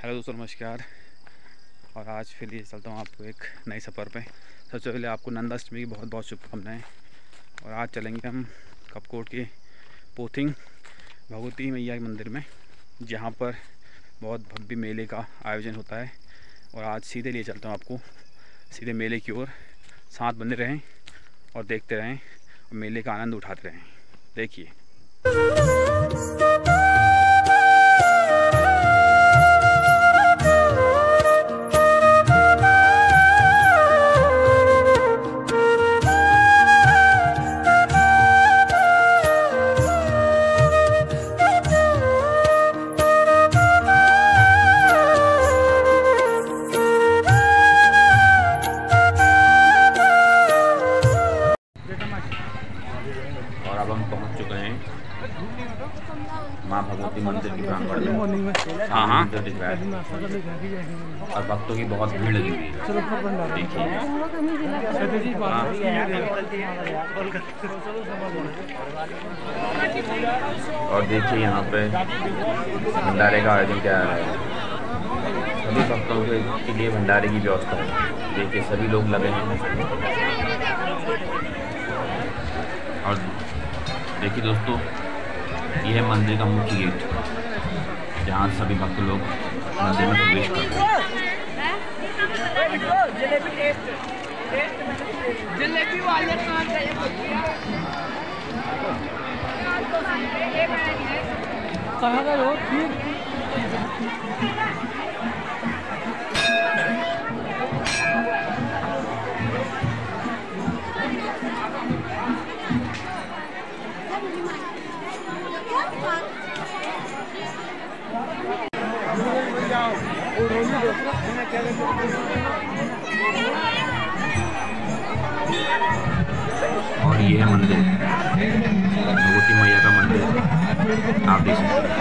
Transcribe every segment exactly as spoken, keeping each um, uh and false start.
Hello दोस्तों, नमस्कार। और आज फिर लिए चलता हूँ आपको एक नए सफ़र पे। सबसे पहले आपको नंदाष्टमी की बहुत बहुत शुभकामनाएं। और आज चलेंगे हम कपकोट के पोथिंग भगवती मैया के मंदिर में, जहाँ पर बहुत भव्य मेले का आयोजन होता है। और आज सीधे लिए चलता हूँ आपको सीधे मेले की ओर। साथ बने रहें और देखते रहें और मेले का आनंद उठाते रहें। देखिए। और अब हम पहुंच चुके हैं माँ भगवती मंदिर की प्रांगण में। हाँ हाँ दिख रहा है। और भक्तों की बहुत भीड़ लगी हुई है, देखिए। और देखिए यहाँ पे भंडारे का आयोजन क्या है। सभी भक्तों के लिए भंडारे की व्यवस्था है। देखिए सभी लोग लगे हैं। और देखिए दोस्तों, यह है मंदिर का मुख्य गेट, जहाँ सभी भक्त लोग मंदिर में प्रवेश करते हैं। जलेबी वाले कहाँ का लोग और ये है मंदिर, भगवती मैया का मंदिर, आप देख सकते हैं।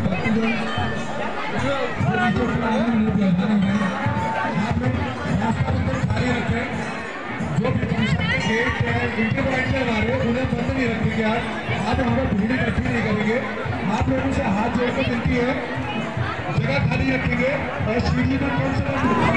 जो जिनके पॉइंट में हमारे उन्हें बंद नहीं रखेंगे। आज आप वहाँ पर भीड़ इकट्ठी नहीं करेंगे। आप लोगों से हाथ जोड़कर विनती है, जगह खाली रखेंगे। और सीढ़ी पर कौन सा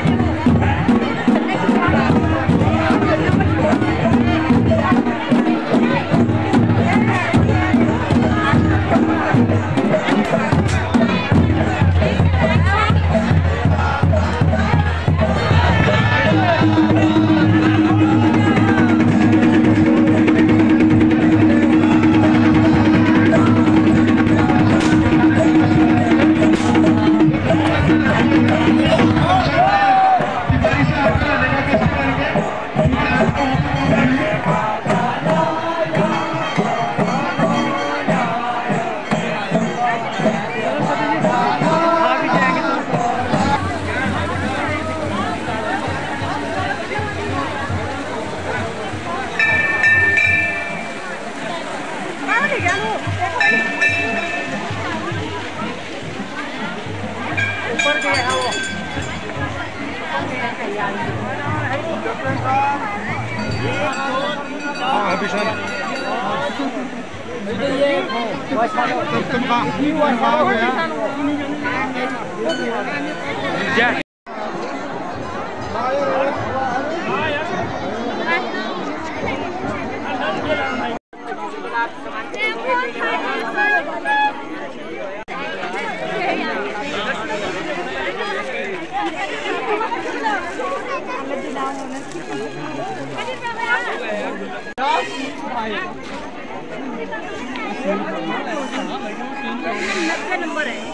नंबर है।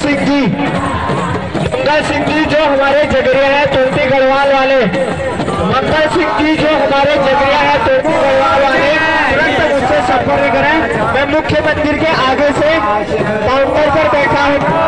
सिंह जी, मंगल सिंह जी जो हमारे जगरिया है तोती गढ़वाल वाले, मंगल सिंह जी जो हमारे जगरिया है तोती गढ़वाल वाले तुरंत मुझसे संपर्क करें। मैं मुख्य मंदिर के आगे से काउंटर पर बैठा हूँ।